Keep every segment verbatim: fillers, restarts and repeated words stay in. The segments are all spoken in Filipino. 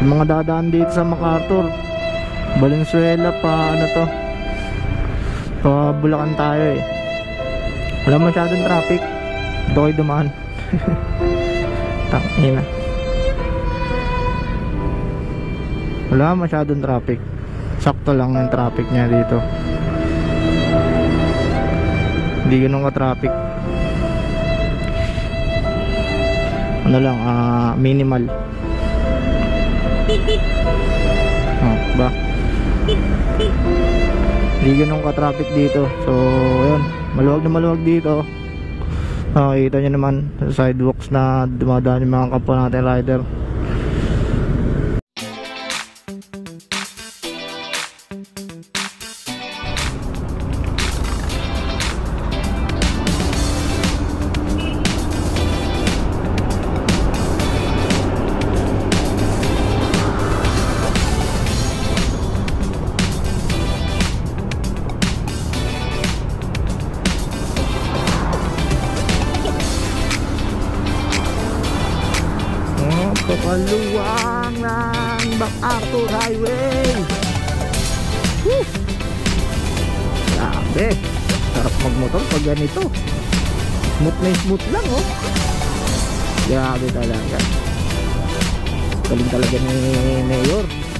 Yung mga dadaan dito sa MacArthur, Valenzuela pa ano to, pa Bulacan tayo eh. Wala masyadong traffic. Ito kayo dumaan. Tangina. Wala masyadong traffic. Sakto lang yung traffic niya dito. Hindi ganun ka traffic. Ano lang, uh, minimal. Oh, ba? Hindi ganun ka traffic dito. So, ayun, maluwag na maluwag dito. Nakikita nyo naman sa sidewalks na dumadaan yung mga kapwa natin rider. Papaluwang ng MacArthur Highway. Woo! Grabe, sarap magmotor pag ganito. Smooth na smooth lang oh. Grabe talaga. Galing talaga ni Mayor.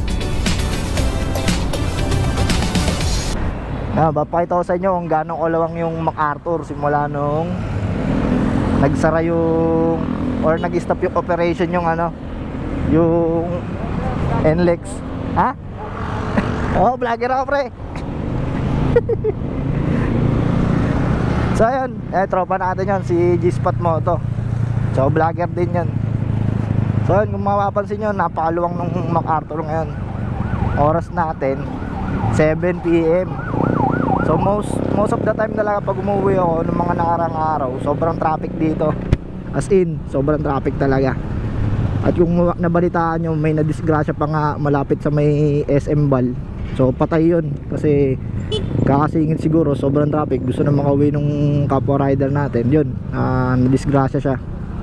Ah, papakita ko sa inyo kung gaano kalawang yung MacArthur simula nung nagsara yung or nag-stop yung operation yung ano, yung N L E X. Ha? Oh, vlogger ako pre. So ayun, eh tropa natin yan, si G-Spot Moto. So vlogger din yan. So ayun, kung mapapansin nyo, napakaluwang ng MacArthur ngayon. Oras natin seven P M So most most of the time talaga pag umuwi ako ng mga nakarang araw, sobrang traffic dito. As in, sobrang traffic talaga. At kung nabalitaan nyo, may nadisgrasya pa nga malapit sa may S M Bal. So patay yun kasi kakasingit siguro, sobrang traffic. Gusto na makauwi nung kapwa rider natin. Yun, uh, nadisgrasya siya.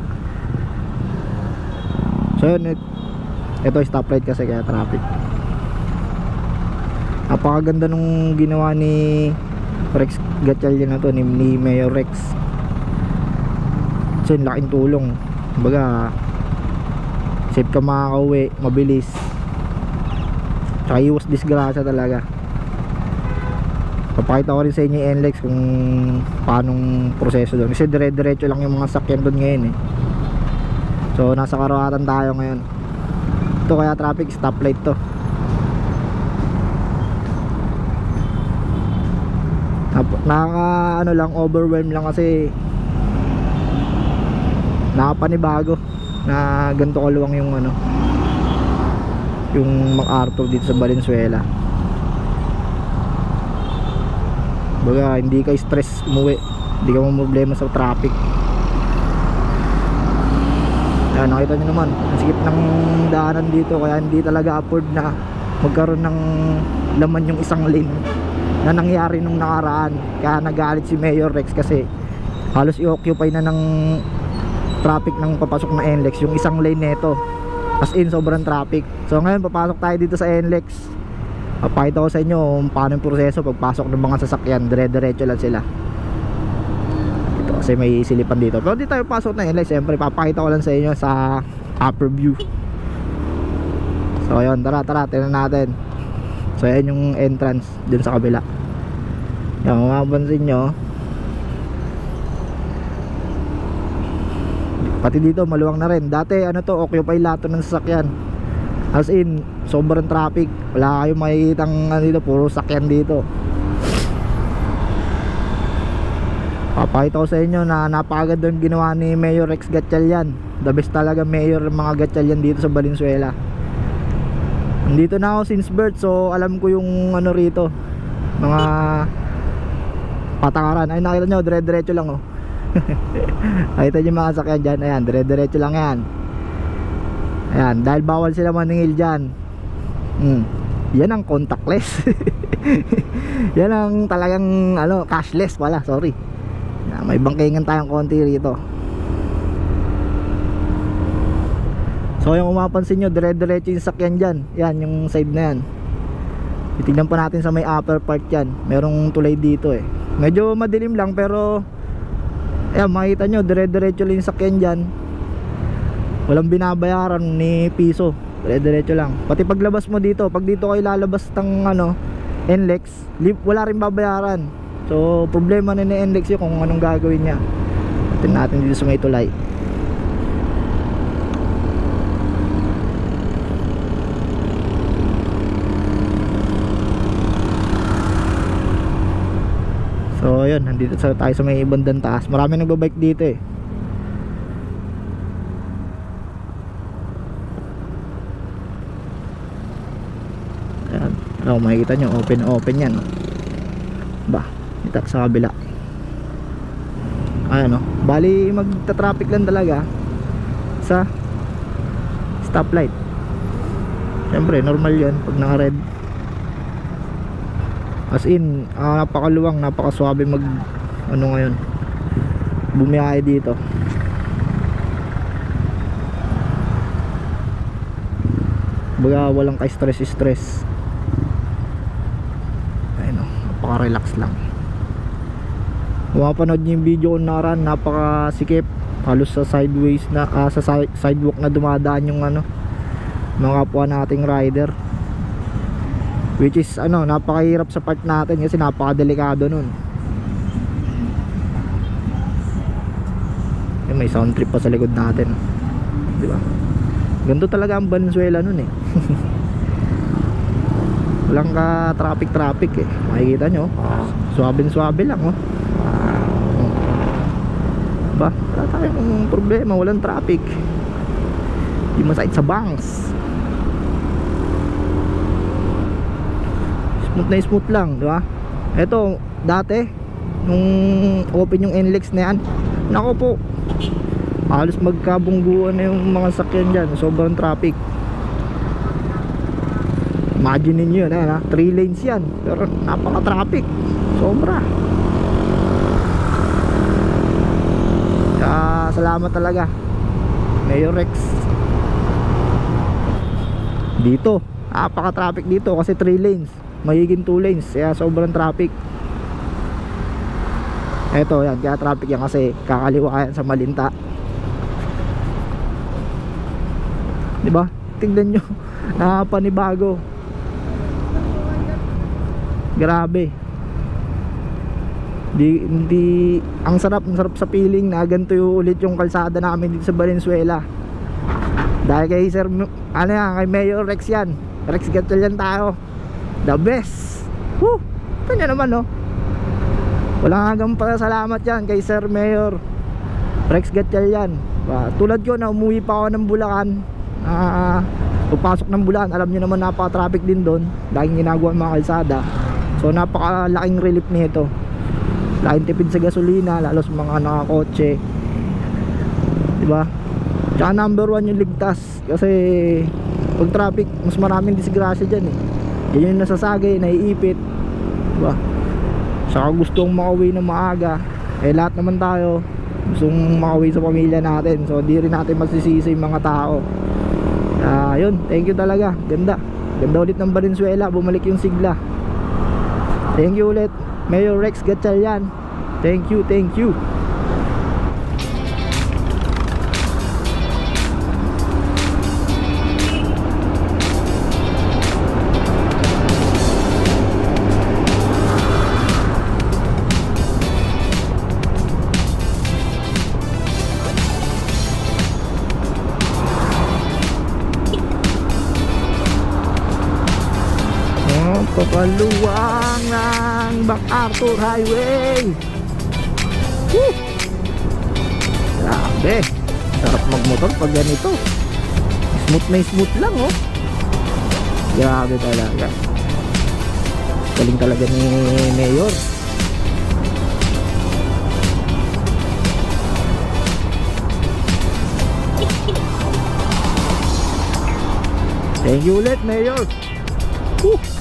So yun, ito stoplight kasi kaya traffic. Napakaganda nung ginawa ni Rex Gatchalian na to, ni, ni Mayor Rex. So yun, laking tulong. Baga safe ka makakauwi, mabilis, tsaka iwas disgrasya talaga. Papakita ko rin sa inyo yung N L E X kung paanong proseso doon, kasi dire-diretso lang yung mga sakyan doon ngayon eh. So nasa Karawatan tayo ngayon. Ito kaya traffic, stoplight to. Nakaka ano lang, overwhelm lang kasi nakapanibago na ganito kaluwang yung ano, yung MacArthur dito sa Valenzuela. Baga hindi ka stress umuwi, hindi ka problema sa traffic. Ayan, nakita nyo naman ang sikip ng daanan dito, kaya hindi talaga afford na magkaroon ng laman yung isang lane na nangyari nung nakaraan. Kaya nagalit si Mayor Rex kasi halos i-occupy na ng traffic ng papasok na N L E X yung isang lane neto. As in, sobrang traffic. So ngayon papasok tayo dito sa N L E X. Papakita ko sa inyo kung paano yung proseso pagpasok ng mga sasakyan. Dire-diretso lang sila. Ito kasi may silipan dito. Pero di tayo pasok ng N L E X, siyempre papakita ko lang sa inyo sa upper view. So ayun, tara tara, tingnan natin. So ayan yung entrance dun sa kabila. Yan, kung mapapansin nyo, pati dito maluwang na rin. Dati ano to, occupy lahat ng sasakyan. As in, sobrang traffic. Wala kayong makikitang ano dito, puro sakyan dito. Papakita ko sa inyo na napakaganda yung ginawa ni Mayor Rex Gatchalian. The best talaga mayor ng mga Gatchalian dito sa Valenzuela. Nandito na ako since birth, so alam ko yung ano rito, mga patakaran. Ay, nakita nyo, dire-diretso lang oh. Nakita nyo mga sakyan dyan. Ayan, dire-diretso lang yan. Ayan, dahil bawal sila maningil dyan. hmm. Yan ang contactless. Yan ang talagang ano, cashless pala, sorry. May bangkingan tayong konti rito. So yung umapansin nyo, dire-diretso yung sakyan dyan. Yan, yung side na yan. Titignan pa natin sa may upper part yan. Merong tulay dito eh. Medyo madilim lang pero ayan, makita nyo, dire-diretso lang yung sakyan dyan. Walang binabayaran ni piso. Dire-diretso lang. Pati paglabas mo dito, pag dito kayo lalabas ng ano, N L E X, wala rin babayaran. So problema na ni N L E X yun kung anong gagawin niya. Tingnan natin dito sa may tulay. So yun, nandito sa tayo sa may bandang taas. Marami nagbabike dito eh. Ayan, ano, makikita nyo, open open yan. Ba, dito sa kabila. Ayan o, bali magta-traffic lang talaga sa stoplight. Siyempre normal yun pag naka-red. As in, uh, napakaluwang, napakaswabe mag ano ngayon, bumiyahe dito. Baga walang ka stress stress. Ayun o, napaka-relax lang. Kung mapanood nyo yung video ko naran, napakasikip. Halos sa sideways na, uh, sa sidewalk na dumadaan yung ano, mga kapwa nating rider. Which is ano, napakahirap sa part natin kasi napakadelikado nun. Eh, may sound trip pa sa likod natin, di ba? Ganito talaga ang Valenzuela nun eh. Walang ka traffic traffic eh. Makikita nyo, swabe swabe lang oh. Ba, wala tayong problema, walang traffic. Di masakit sa bangs. Smooth na smooth lang, di ba? Ito, dati nung open yung N L E X na yan, nako po, halos magkabungguan na yung mga sakyan dyan. Sobrang traffic. Imagine niyo yun, ha? three lanes yan, pero napaka-traffic. Sobra. Kaya salamat talaga Mayor Rex. Dito, napaka-traffic dito kasi three lanes. Magiging two lanes, kaya sobrang traffic. Eto yan, kaya traffic yan kasi kakaliwa yan sa Malinta. Diba? Tingnan nyo, nakapanibago. Grabe. Di, hindi, ang sarap, ang sarap sa feeling na ganito yung ulit yung kalsada namin dito sa Valenzuela. Dahil kay Sir, ano yan, kay Mayor Rex yan. Rex Gatchalian yan tayo. The best. Woo! Ito nyo naman no. Walang hanggang pa salamat yan kay Sir Mayor Rex Gatchalian. uh, Tulad ko na umuwi pa ako ng Bulacan, uh, pupasok ng Bulacan, alam nyo naman napaka-traffic din doon. Laging ginagawa mga kalsada. So napakalaking relief nito. Laking tipid sa gasolina, lalo sa mga nakakotse, diba? Tsaka number one yung ligtas. Kasi pag traffic, mas maraming disgrasya dyan eh. Yan yung nasasagay, naiipit, diba? Saka gustong makauwi ng maaga. Eh lahat naman tayo gustong makauwi sa pamilya natin. So di rin natin masisisi yung mga tao. uh, Yun, thank you talaga. Ganda, ganda ulit ng Valenzuela. Bumalik yung sigla. Thank you ulit Mayor Rex Gatchalian. Thank you, thank you. Papaluwang ng MacArthur Highway. Woo! Grabe, sarap magmotor pag ganito. Smooth na smooth lang oh. Grabe talaga. Galing talaga ni Mayor. Thank you ulit Mayor. Woo!